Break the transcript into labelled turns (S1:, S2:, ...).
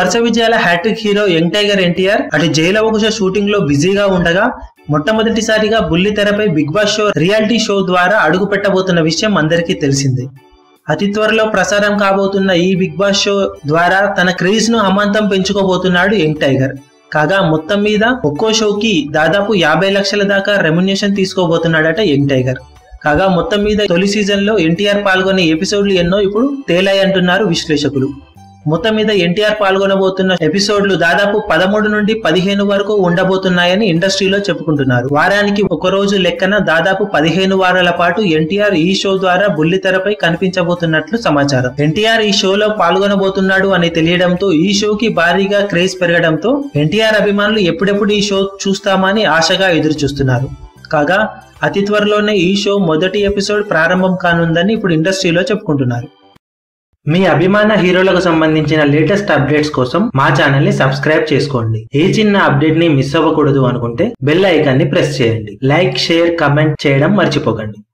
S1: వరుస విజయాల hat trick hero young tiger NTR అటు జైలవకుశ షూటింగ్ లో బిజీగా ఉండగా మొట్టమొదటిసారిగా బుల్లి తెరపై big boss show reality show ద్వారా అడుగు పెట్టబోతున్న విషయం అందరికీ తెలిసిందే. అతి త్వరలో ప్రసారం కాబోతున్న ఈ బిగ్ బాస్ షో ద్వారా తన క్రేజ్ ను అమాంతం పెంచుకోబోతున్నాడు యంగ్ టైగర్. కాగా మొత్తం మీద ఒక్కో షోకి దాదాపు 50 లక్షల దాకా రెమ్యునేషన్ తీసుకోబోతున్నాడట యంగ్ టైగర్. కాగా మొత్తం మీద తొలి సీజన్ లో ఎన్టీఆర్ పాల్గొనే ఎపిసోడ్లు ఎన్నో ఇప్పుడు తేలాయంటున్నారు విశ్లేషకులు. మొత్తం మీద ఎన్టీఆర్ పాల్గొనబోతున్న ఎపిసోడ్లు దాదాపు 13 నుండి 15 వరకు ఉండబోతున్నాయని ఇండస్ట్రీలో చెప్పుకుంటున్నారు. వారానికి ఒక రోజు లెక్కన దాదాపు 15 వారాల పాటు ఎన్టీఆర్ ఈ షో ద్వారా బుల్లితెరపై కనిపించబోతున్నట్లు సమాచారం. ఎన్టీఆర్ ఈ షోలో పాల్గొనబోతున్నాడు అని తెలియడంతో ఈ షోకి భారీగా క్రేజ్ పెరగడంతో ఎన్టీఆర్ అభిమానులు ఎప్పుడెప్పుడు ఈ షో చూస్తామని ఆశగా ఎదురు చూస్తున్నారు. కాగా అతి త్వరలోనే ఈ షో మొదటి ఎపిసోడ్ ప్రారంభం కానుందని ఇప్పుడు ఇండస్ట్రీలో చెప్పుకుంటున్నారు. మీ అభిమాన హీరోలకు సంబంధించిన లేటెస్ట్ అప్డేట్స్ కోసం మా ఛానల్ ని సబ్స్క్రైబ్ చేసుకోండి. ఏ చిన్న అప్డేట్ ని మిస్ అవ్వకూడదు అనుకుంటే బెల్ ఐకాన్ ని ప్రెస్ చేయండి. లైక్, షేర్, కమెంట్ చేయడం మర్చిపోకండి.